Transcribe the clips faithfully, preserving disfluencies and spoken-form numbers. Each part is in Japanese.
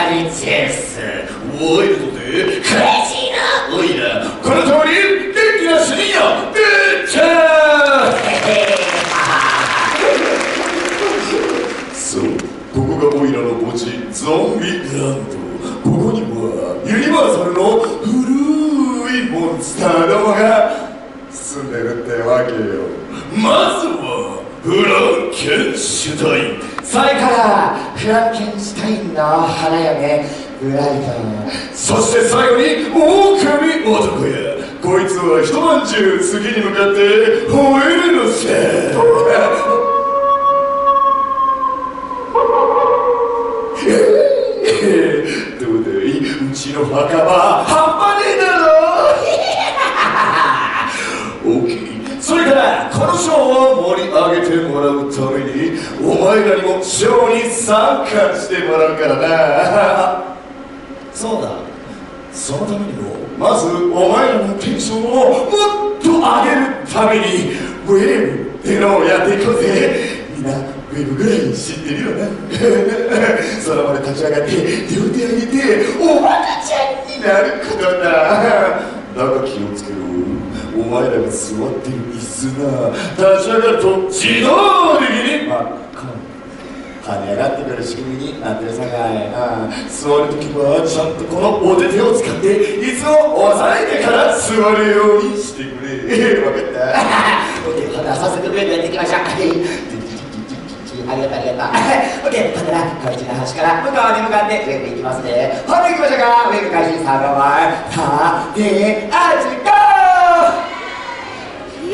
アリチェスワイルドでクレイジーなオイラこの通り元気な主任よでっちゃーそうここがオイラの墓地ゾンビランドここにはユニバーサルの古いモンスターどもが住んでるってわけよ。まずはフランケンシュタイン、 それからフランケンシュタインの花嫁ブライト、 そして最後に狼男やこいつは一晩中次に向かって吠えるのさどうだいうちの墓場半端ねえだろオッケー。それからこのショーを盛り上げてもらうためにお前らにもショーに参加してもらうからなそうだ、そのためにもまずお前らのテンションをもっと上げるためにウェブってのをやっていこうぜ。みんなウェブぐらい知ってるよなその場で立ち上がって両手上げておバカちゃんになることだ。だが気をつけろ、お前らが座ってる椅子が立ち上がると自動的にまあ跳ね上がってくる仕組みになってるさかい。座るときはちゃんとこのお手手を使って椅子を押さえてから座るようにしてくれ分かったオッケー、ほな早速ウェブやっていきましょうありがとうありがとうオッケー、ほんならこっちの端から向こうに向かってウェブいきますね。ほな行きましょうか。ウェブ開始さんばんまさてあちゴーイエ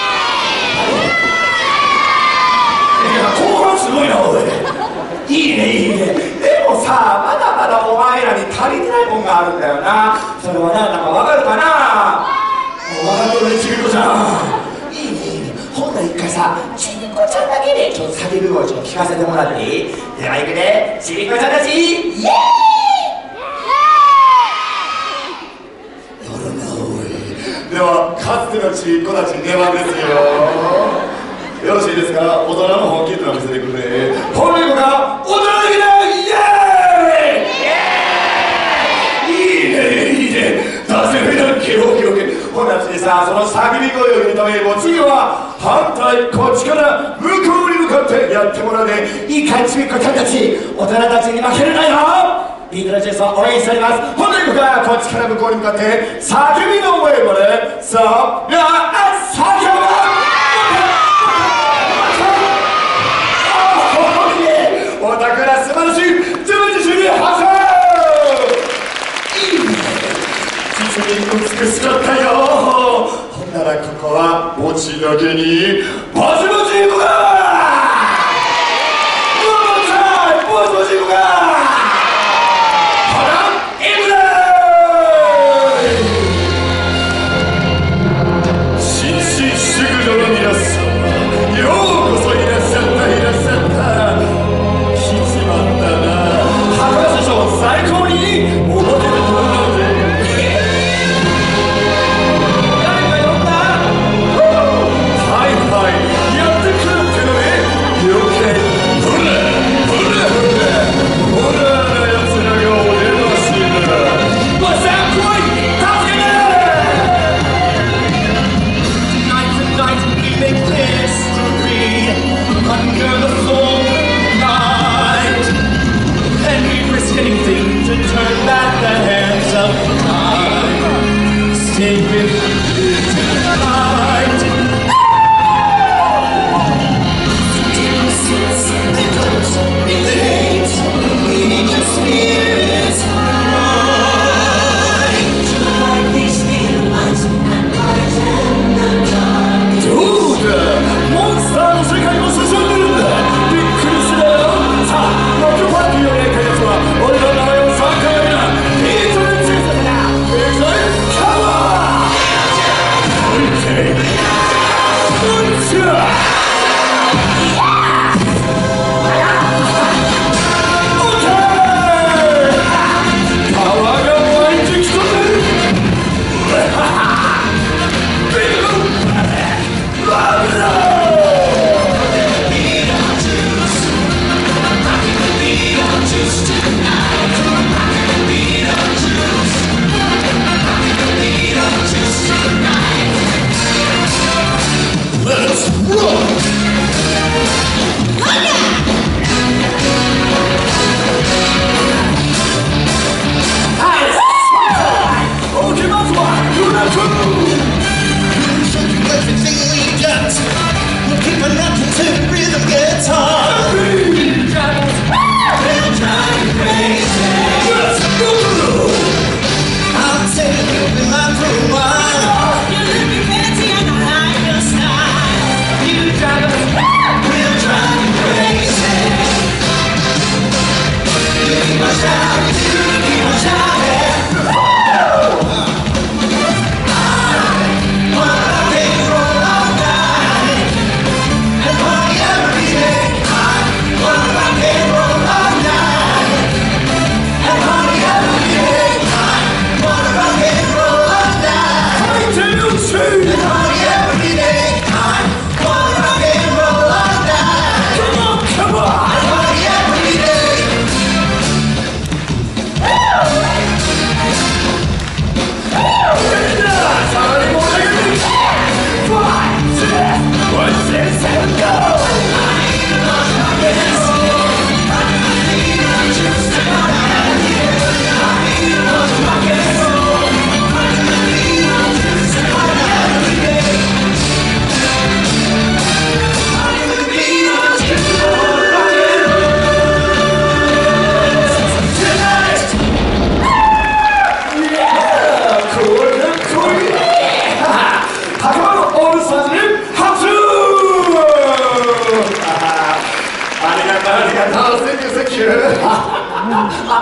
ーイ。いや後半すごいなおい、いいねいいね。でもさまだまだお前らに足りてないもんがあるんだよな。それは何だかわかるかな。分かってるねちびこちゃん。いいねいいね。ほんなら一回さちびこちゃんだけでちょっと叫び声ちょっと聞かせてもらっていい？ではいくで、ちびこちゃんたちイエーイ。 ではかつてのちびっこたち出番ですよ。よろしいですか。大人の本気ってのを見せてくれ。本人が大人的なイエーイ。いいねいいね、出せるなケロケロケ。ほら次さその叫び声を認める。次は反対こっちから向こうに向かってやってもらうね。 いいかいちびっこちゃんたち、大人たちに負けるなよ。ビートのチェスを応援しております。本当に僕はこっちから向こうに向かって叫びの声までさあいやあ叫ぶおたくら素晴らしい自分自身に拍手。いいね、実に美しかったよ。ほんならここは墓地だけにぼちぼちいこうか。もうちょいぼちぼちいこうか。 い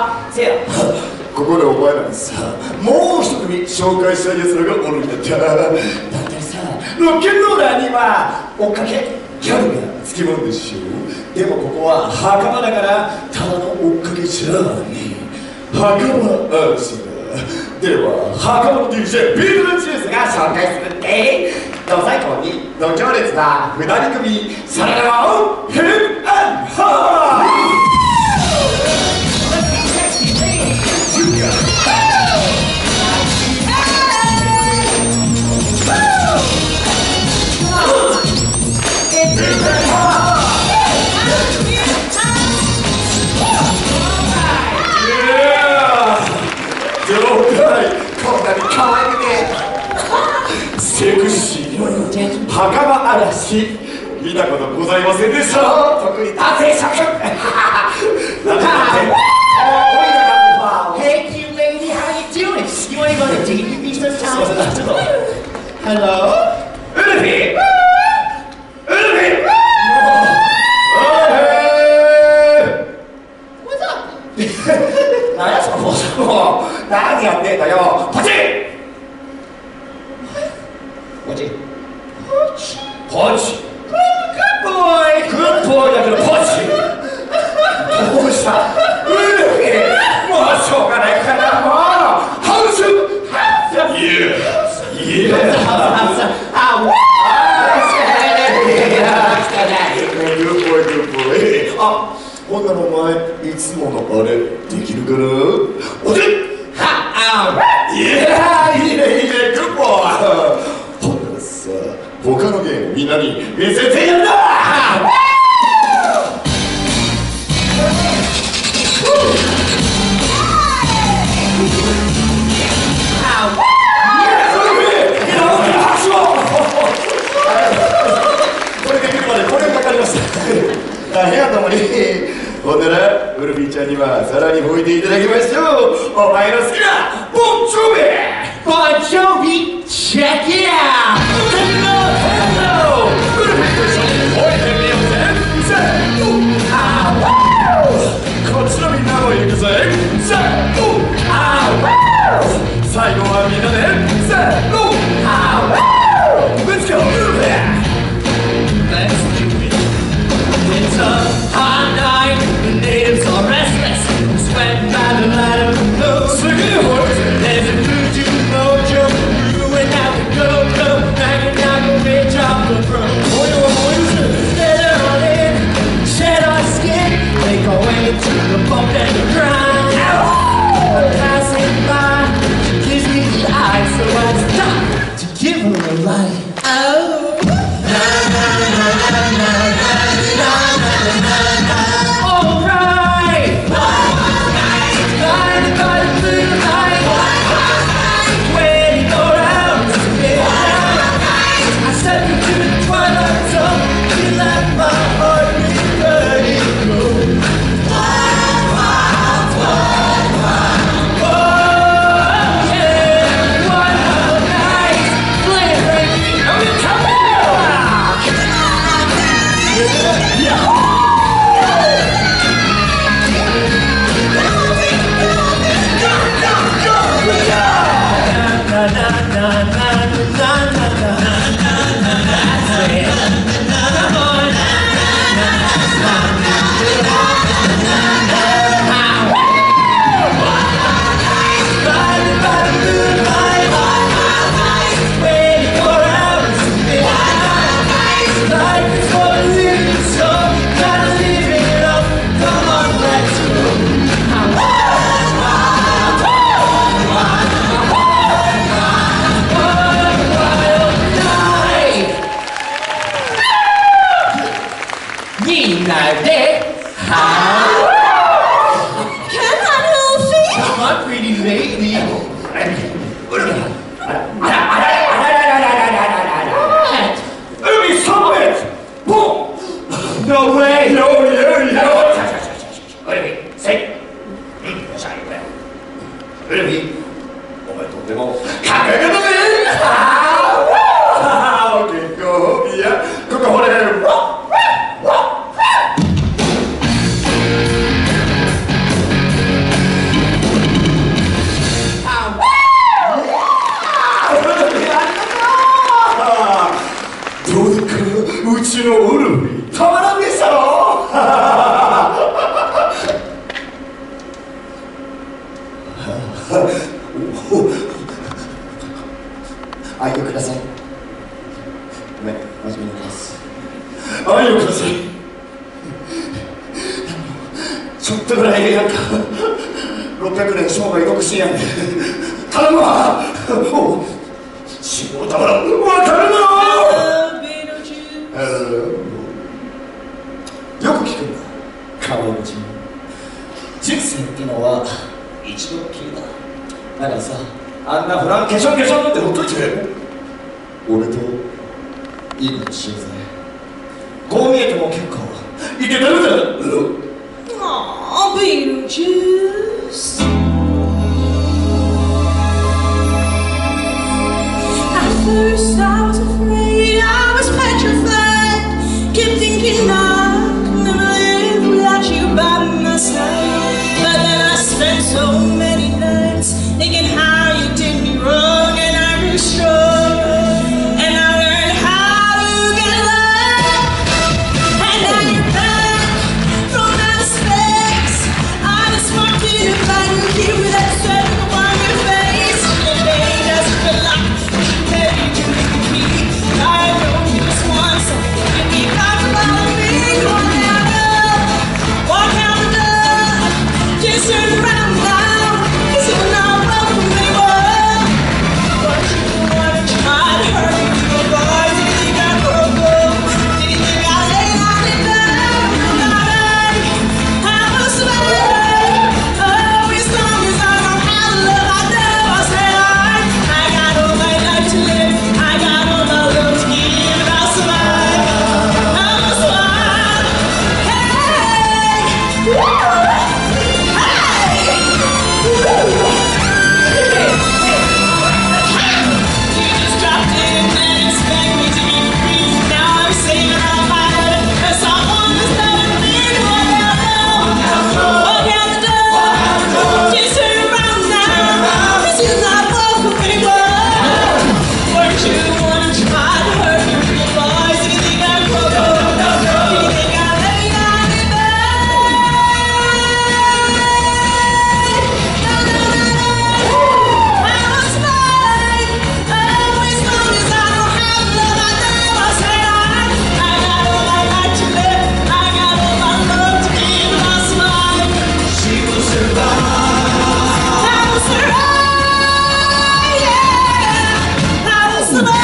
せやここでお前らにさ、もう一組紹介したい奴らがおるんだっただってさ、ロケンローラーには追っかけギャルがつきもんでしょ。でもここは墓場だからただの追っかけじゃねえ、墓場アーティストだ。では墓場の ディージェー ビートルジュースが紹介するってど最高に度胸烈な二人組、それではヘッアンハーセクシー墓場嵐見たことございませんでした。特に男性諸君なんでだって Hey cute lady, how you doing? You wanna go to date me this time? Hello? ウルフィウルフィ何やそのポーズ、もう何やってんだよ。ポチッポチポチグッドボーイグッドボーイだけどポチどうしたウルフィ、もうしょうがないからもうハウスハウスイエーイエーイあわあ、ほんならお前いつものあれできるかな。おではあいやいいねいいねグッボーイ。ほんならさ、他のゲームみんなに見せてやるな。これできるまでこれかかりました大変やと思うに。ほんならウルフィーちゃんにはさらに吹いていただきましょう。お前の好きなボンジョビ Bon Jovi, check it out! Hello, hello! ウルフィーと一緒に吹いてみようぜ。せーあわこっちのみんなも行くぜ。せーあわ最後はみんなでせーあわ Let's go, ウルフィー Let's do it. It's a hot night, the natives are restless, sweating by the light of the moon. Singing your voice. There's a voodoo mojo, brewing out the go-go, banging out the ridge off the road. Let her all in, shed our skin, make our way to the bump and the grind. Passing by, she gives me the eye, so I stop to give her a light. Oh. No way! Yo, yo, yo! ウルフィ、せい！うん、よっしゃ、いくよ。ウルフィ、お前とってもかっこよかったぜ！あー！結構、いや、ここほれ、 ちのウルフィたまらんでしたろ愛をください。ごめん、真面目に言います。愛をください。ちょっとぐらいなんかろっぴゃくねん生涯独身やんで頼むわ。死亡たまらん。分かるの。よく聞くんだ、顔打ち。人生ってのは一度きりだ。だからさ、あんなフランケションケションってほっといて俺といいことしようぜ。こう見えても結構いけてるぜ。 ああ、ビールジュース。At first I was afraid, I was petrified. Kept thinking I could never live without you by my side. But then I spent so many nights thinking how you did me wrong, and I grew strong, and I learned how to get love. And now you're back from outer space. I just wanted to find you with that circle on your face. And they just feel like maybe you can be. I know you just want something. You keep talking about me. Walk out the door, walk out the door. Just turn around now, 'cause you're not welcome anymore. But you wanna try to hurt me, you boys. Did you think I broke up? Did you think I laid on it down? I was sweating. Oh, as long as I don't have love, I never say I. I got all my life to live. I got all my love to give, and I'll survive. I'll survive. Hey, woo, hey, woo. You just dropped in and expect me to be free. Now I'm saving all my head. Cause I understand me. Walk out the door. Walk out the door. Just turn around now. 'Cause you're not welcome anymore. Weren't you wanna try to hurt me, real boys? Did you think I broke up? Did you think I laid on it down? No, no, no, no. I was fine. Oh, as long as I don't have love, I never say I. I got all my life to live. I got all my love to give, and I'll survive. She will survive. I will survive, yeah. I will survive.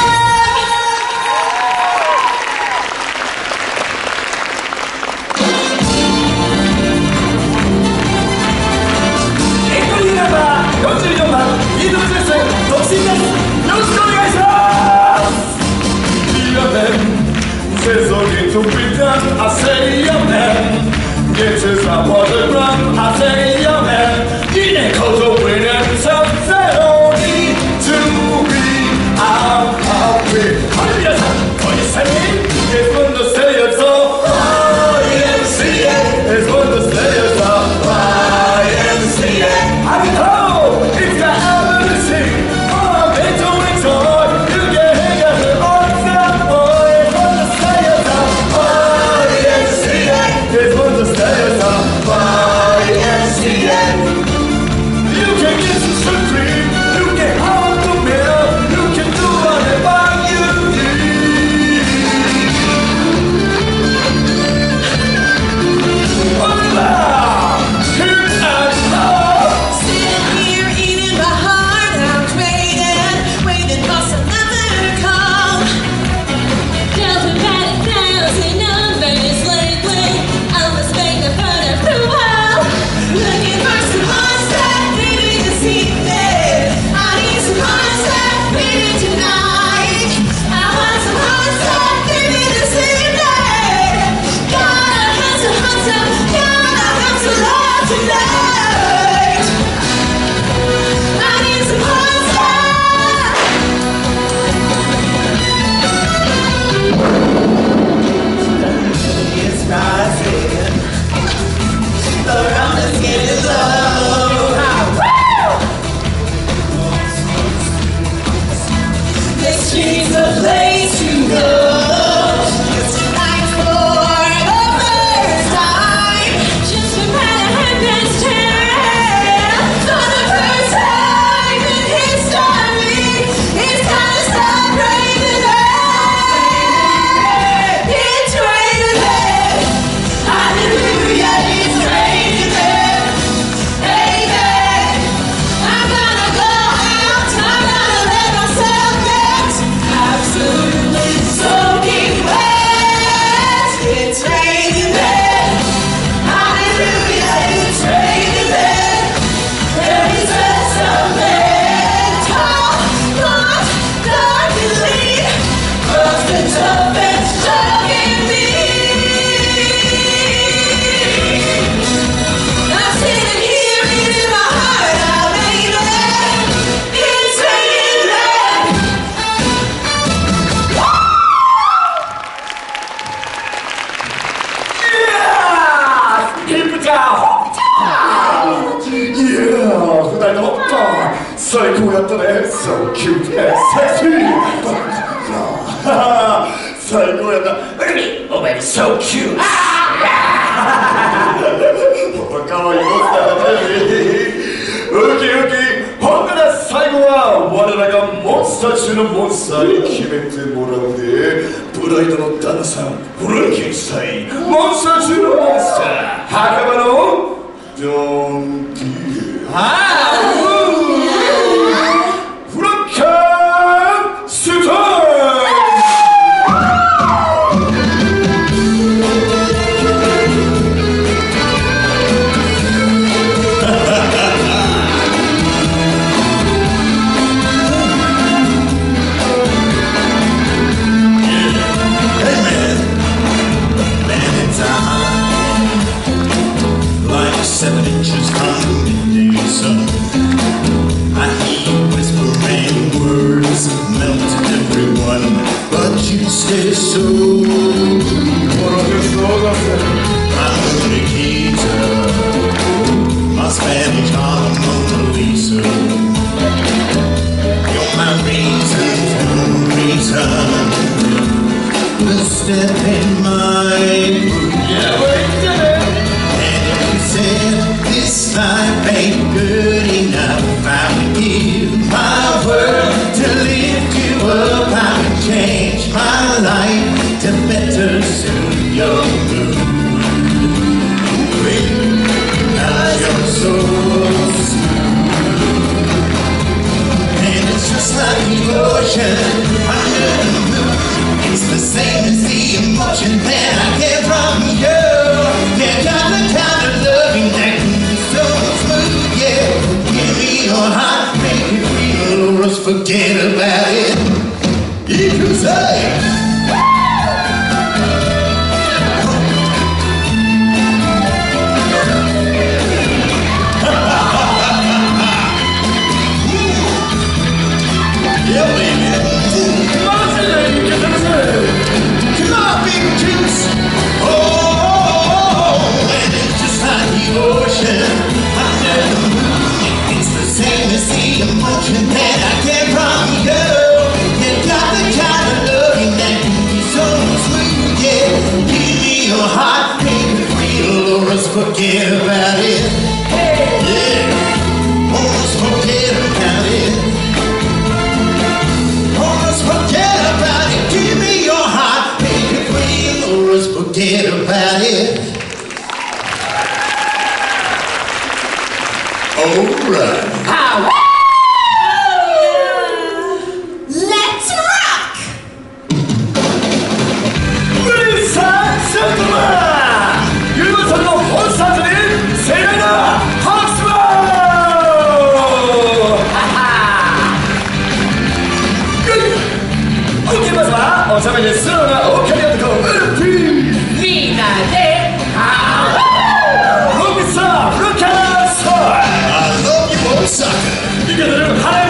エントリーナンバーよんじゅうよんばん、ビートルジュース独身です。よろしくお願いします。 Amen. Says okay to be done. I say amen. It is my water run. I say amen. In a cold of wind and sun, say only to be out of it. Hallelujah. What you say? It's when the say it's all. I am seeing. It's when the say it's all. I am seeing. I know it's got everything. Oh, they don't enjoy. You can hang out with all that. Oh, it's when the say it's all. I am seeing. It's when the say it's all. I am seeing. 最高やったね。So cute and sexy 最高やった。お前 So cute かわいいモンスターだね。ウキウキ。ほんなら最後は我らがモンスター中のモンスターに決めてもらうで。プライドの旦那さんフランケンシュタイン、モンスター中のモンスター墓場のドンキーフランケンシュタイン。 Seven inches from the sun, I hear you whispering words, melt everyone, but you stay so I'm Nikita, my Spanish Mona Lisa. You're my reason for reason to step in my boot. Yeah, we did it. This life ain't good enough. I would give my word to lift you up. I would change my life to better suit your mood. Now you're so smooth, and it's just like the ocean under the moon. It's the same as the emotion that I get from you. You got the kind of loving that can be so smooth, yeah. Give me your heart, make it real, or else forget about it. You can say. Yeah, baby. Come on, lady, come on, come on, big juice. Oh, and it's just like the ocean under the moon. It's the same as the emotion that I get from you. You got the kind of loving that can be so sweet, yeah. Give me your heart, make it real, or else forget about it. Yeah, or else forget about it. Forget about it. Give me your heart, make it real, or else forget about it. All right. How? Let's rock! Ladies and gentlemen, ユーさんのコンサートに盛大な拍手を。まずはおしゃべりスローなオーケー男ウルピー。 みんなでロビンさん、ルカーソイ。 I love you, Osaka. いけてる、はい。